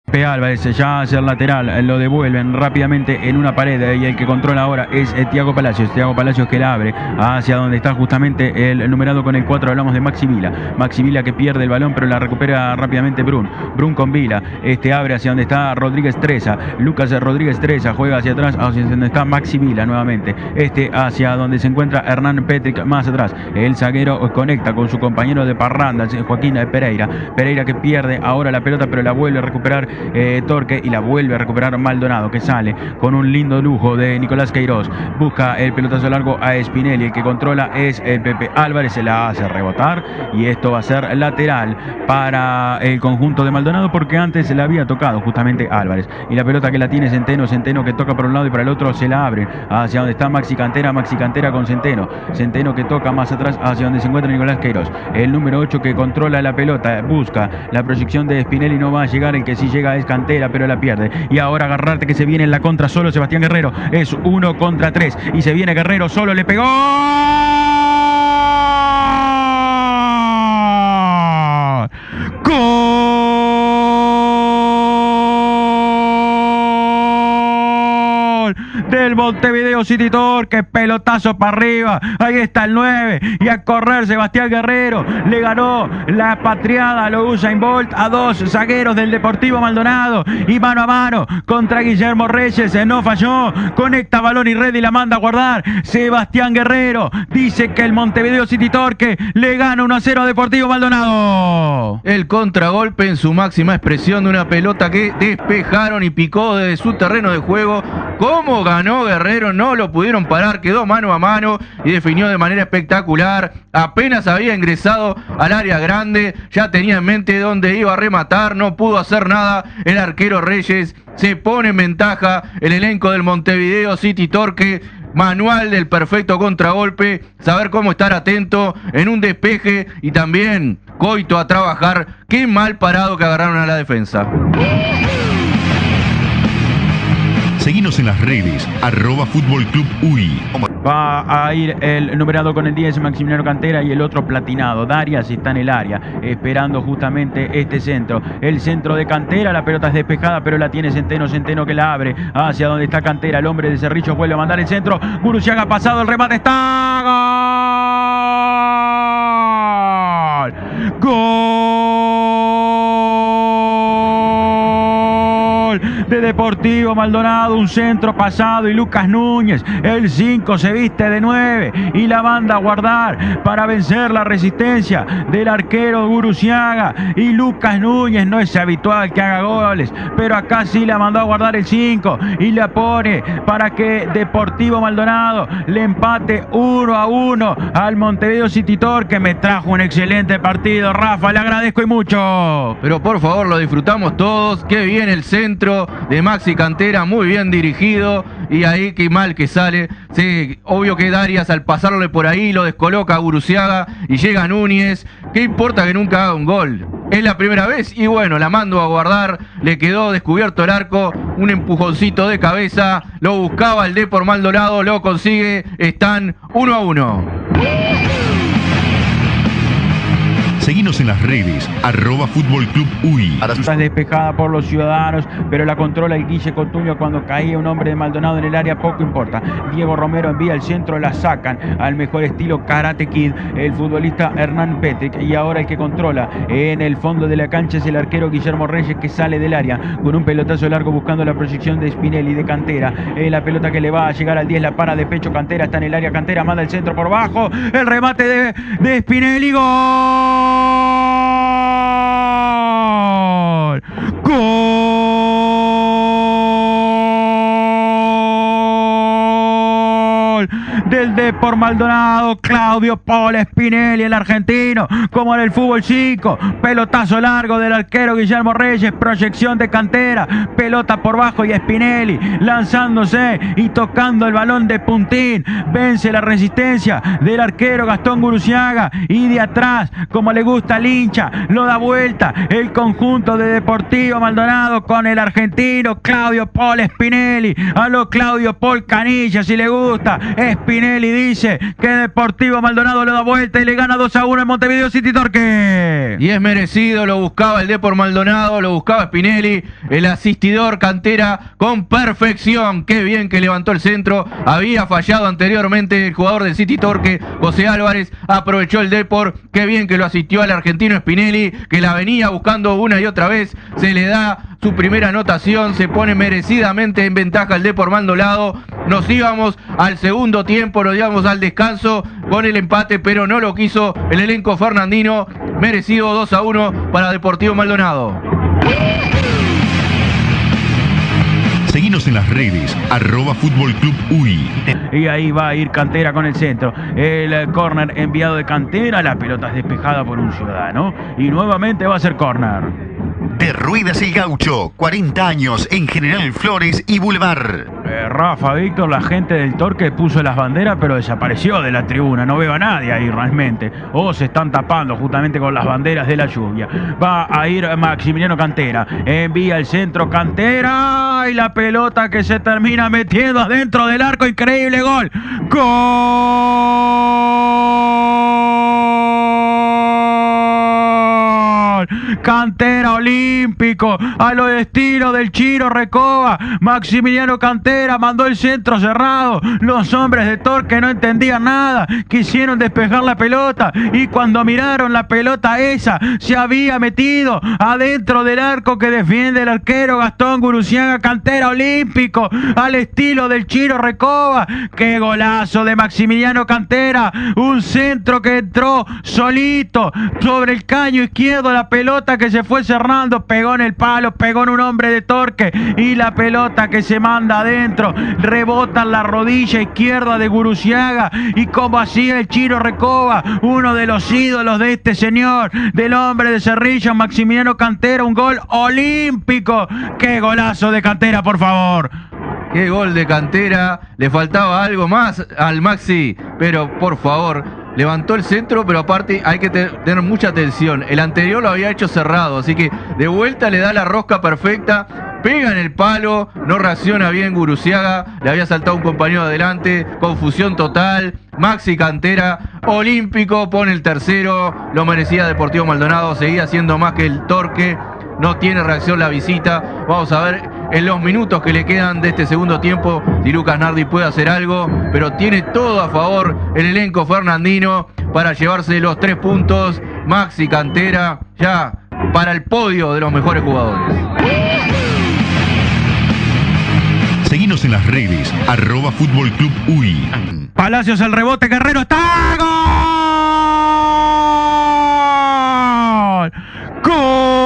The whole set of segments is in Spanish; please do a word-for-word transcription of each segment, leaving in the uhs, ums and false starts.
Álvarez ya hacia el lateral, lo devuelven rápidamente en una pared y el que controla ahora es Thiago Palacios. Thiago Palacios que la abre hacia donde está justamente el numerado con el cuatro, hablamos de Maxi Vila. Maxi Vila que pierde el balón pero la recupera rápidamente Brun. Brun con Vila, este abre hacia donde está Rodríguez Treza. Lucas Rodríguez Treza juega hacia atrás hacia donde está Maxi Vila nuevamente. Este hacia donde se encuentra Hernán Petric más atrás. El zaguero conecta con su compañero de parranda, Joaquín Pereira. Pereira que pierde ahora la pelota pero la vuelve a recuperar Eh, Torque y la vuelve a recuperar Maldonado, que sale con un lindo lujo de Nicolás Queiroz. Busca el pelotazo largo a Spinelli, el que controla es el Pepe Álvarez, se la hace rebotar y esto va a ser lateral para el conjunto de Maldonado porque antes se la había tocado justamente Álvarez. Y la pelota que la tiene Centeno, Centeno que toca por un lado y para el otro se la abre hacia donde está Maxi Cantera, Maxi Cantera con Centeno. Centeno que toca más atrás hacia donde se encuentra Nicolás Queiroz. El número ocho que controla la pelota, busca la proyección de Spinelli, no va a llegar, el que sí llega es Cantera pero la pierde. Y ahora agarrarte que se viene en la contra solo Sebastián Guerrero, es uno contra tres y se viene Guerrero solo, le pegó. ¡Gol! Del Montevideo City Torque, pelotazo para arriba, ahí está el nueve y a correr Sebastián Guerrero, le ganó la patriada a lo Usain Bolt a dos zagueros del Deportivo Maldonado y mano a mano contra Guillermo Reyes, no falló, conecta balón y red y la manda a guardar Sebastián Guerrero, dice que el Montevideo City Torque le gana uno a cero a Deportivo Maldonado. El contragolpe en su máxima expresión de una pelota que despejaron y picó desde su terreno de juego. ¿Cómo ganó Guerrero? No lo pudieron parar, quedó mano a mano y definió de manera espectacular. Apenas había ingresado al área grande, ya tenía en mente dónde iba a rematar, no pudo hacer nada el arquero Reyes. Se pone en ventaja el elenco del Montevideo City Torque. Manual del perfecto contragolpe, saber cómo estar atento en un despeje y también coito a trabajar. Qué mal parado que agarraron a la defensa. Seguinos en las redes, arroba Fútbol Club U I. Va a ir el numerado con el diez, Maximiliano Cantera, y el otro platinado. Darias está en el área, esperando justamente este centro. El centro de Cantera, la pelota es despejada, pero la tiene Centeno. Centeno que la abre hacia donde está Cantera. El hombre de Cerrillos vuelve a mandar el centro. Gurusiaga ha pasado, el remate está. ¡Gol! ¡Gol! De Deportivo Maldonado, un centro pasado y Lucas Núñez, el cinco se viste de nueve y la manda a guardar para vencer la resistencia del arquero Gurusiaga. Y Lucas Núñez no es habitual que haga goles, pero acá sí la mandó a guardar el cinco y la pone para que Deportivo Maldonado le empate uno a uno al Montevideo City Torque. Me trajo un excelente partido, Rafa, le agradezco y mucho. Pero por favor, lo disfrutamos todos. Qué bien el centro de Maxi Cantera, muy bien dirigido, y ahí qué mal que sale. Sí, obvio que Darias al pasarle por ahí lo descoloca a Gurusiaga y llega Núñez. ¿Qué importa que nunca haga un gol? Es la primera vez y bueno, la mando a guardar, le quedó descubierto el arco, un empujoncito de cabeza, lo buscaba el Depor Maldonado, lo consigue, están uno a uno. Seguinos en las redes, arroba Fútbol Club U I. Está despejada por los ciudadanos, pero la controla el Guille Cotuño cuando caía un hombre de Maldonado en el área, poco importa. Diego Romero envía el centro, la sacan al mejor estilo Karate Kid, el futbolista Hernán Petric. Y ahora el que controla en el fondo de la cancha es el arquero Guillermo Reyes, que sale del área con un pelotazo largo buscando la proyección de Spinelli, de Cantera. Eh, la pelota que le va a llegar al diez, la para de pecho Cantera, está en el área Cantera, manda el centro por bajo, el remate de, de Spinelli, gol. ¡Gol! ¡Gol! Del Depor Maldonado, Claudio Paul Spinelli, el argentino, como en el fútbol cinco, pelotazo largo del arquero Guillermo Reyes, proyección de Cantera, pelota por bajo y Spinelli lanzándose y tocando el balón de puntín, vence la resistencia del arquero Gastón Gurusiaga y de atrás, como le gusta al hincha, lo da vuelta el conjunto de Deportivo Maldonado con el argentino Claudio Paul Spinelli, a lo Claudio Paul Canilla si le gusta, Spinelli Spinelli dice que Deportivo Maldonado lo da vuelta y le gana dos a uno en Montevideo City Torque. Y es merecido, lo buscaba el Depor Maldonado, lo buscaba Spinelli, el asistidor Cantera con perfección. Qué bien que levantó el centro, había fallado anteriormente el jugador del City Torque, José Álvarez, aprovechó el Depor, qué bien que lo asistió al argentino Spinelli, que la venía buscando una y otra vez, se le da su primera anotación, se pone merecidamente en ventaja el Depor Maldonado. Nos íbamos al segundo tiempo, nos íbamos al descanso con el empate, pero no lo quiso el elenco fernandino. Merecido dos a uno para Deportivo Maldonado. Seguinos en las redes, arroba Fútbol Club U I. Y ahí va a ir Cantera con el centro. El córner enviado de Cantera, la pelota es despejada por un ciudadano. Y nuevamente va a ser córner. De Ruedas El Gaucho, cuarenta años en General Flores y Boulevard. Eh, Rafa, Víctor, la gente del Torque puso las banderas, pero desapareció de la tribuna. No veo a nadie ahí realmente. O se están tapando justamente con las banderas de la lluvia. Va a ir Maximiliano Cantera. Envía el centro Cantera. Y la pelota que se termina metiendo adentro del arco. Increíble gol. ¡Gol! Cantera olímpico, a lo estilo del Chiro Recoba. Maximiliano Cantera mandó el centro cerrado. Los hombres de Torque no entendían nada, quisieron despejar la pelota y cuando miraron la pelota esa se había metido adentro del arco que defiende el arquero Gastón Guruciaga. Cantera olímpico, al estilo del Chiro Recoba. Qué golazo de Maximiliano Cantera, un centro que entró solito sobre el caño izquierdo. La pelota que se fue cerrando, pegó en el palo, pegó en un hombre de Torque y la pelota que se manda adentro, rebota en la rodilla izquierda de Guruciaga y como hacía el Chiro Recoba, uno de los ídolos de este señor, del hombre de Cerrillo, Maximiliano Cantera, un gol olímpico. ¡Qué golazo de Cantera, por favor! Qué gol de Cantera, le faltaba algo más al Maxi, pero por favor, levantó el centro, pero aparte hay que tener mucha atención. El anterior lo había hecho cerrado, así que de vuelta le da la rosca perfecta, pega en el palo, no reacciona bien Guruciaga, le había saltado un compañero adelante, confusión total. Maxi Cantera, olímpico, pone el tercero, lo merecía Deportivo Maldonado, seguía siendo más que el Torque. No tiene reacción la visita. Vamos a ver en los minutos que le quedan de este segundo tiempo si Lucas Nardi puede hacer algo, pero tiene todo a favor el elenco fernandino para llevarse los tres puntos. Maxi Cantera ya para el podio de los mejores jugadores. Seguinos en las redes, arroba Fútbol Club U I. Palacios el rebote, Guerrero está. ¡Gol! ¡Gol!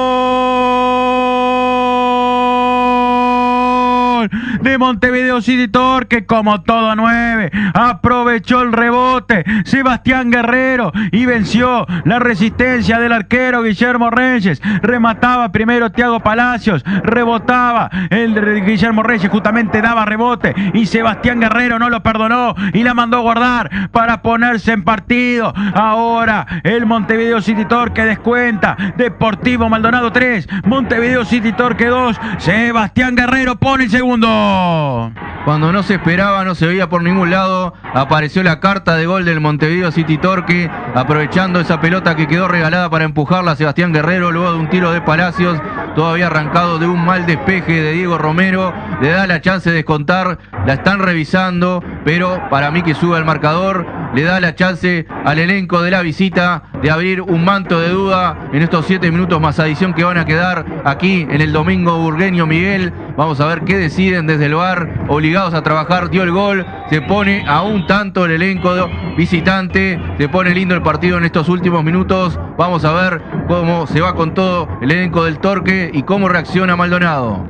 De Montevideo City Torque, como todo nueve, aprovechó el rebote Sebastián Guerrero y venció la resistencia del arquero Guillermo Reyes. Remataba primero Thiago Palacios, rebotaba el Guillermo Reyes, justamente daba rebote y Sebastián Guerrero no lo perdonó y la mandó a guardar para ponerse en partido. Ahora el Montevideo City Torque descuenta. Deportivo Maldonado tres, Montevideo City Torque dos. Sebastián Guerrero pone el segundo. Cuando no se esperaba, no se veía por ningún lado, apareció la carta de gol del Montevideo City Torque, aprovechando esa pelota que quedó regalada para empujarla a Sebastián Guerrero luego de un tiro de Palacios, todavía arrancado de un mal despeje de Diego Romero, le da la chance de descontar, la están revisando, pero para mí que sube el marcador, le da la chance al elenco de la visita de abrir un manto de duda en estos siete minutos más adición que van a quedar aquí en el Domingo Burgueño Miguel. Vamos a ver qué deciden desde el V A R, obligados a trabajar. Dio el gol, se pone a un tanto el elenco visitante, se pone lindo el partido en estos últimos minutos. Vamos a ver cómo se va con todo el elenco del Torque y cómo reacciona Maldonado.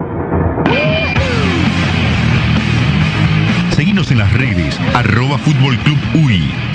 Seguinos en las redes, arroba Fútbol Club U I.